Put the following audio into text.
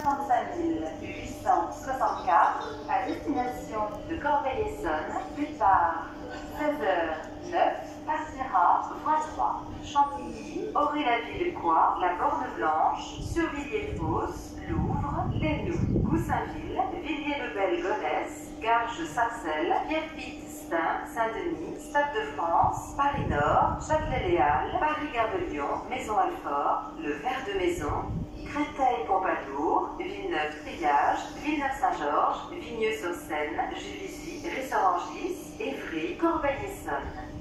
65 864 à destination de Corbeil-Essonnes. Départ 16h09, partira voie 3. Chantilly, Aury-la-Ville-Coix, la Borne Blanche, Survilliers-Fosse, Louvre, Lénoux, Goussainville, Villiers-le-Bel-Gonesse, Garges-Sarcelles, Pierrefitte-Stein, Saint-Denis, Stade de France, Paris-Nord, Châtelet-Léal, Paris-Gare de Lyon, Maison-Alfort, Le Ver de Maison, Créteil-Pompadour, Villeneuve-Triage, Villeneuve-Saint-Georges, Vigneux-sur-Seine, Juvisy, Rissorangis, Évry, Corbeil-Essonnes.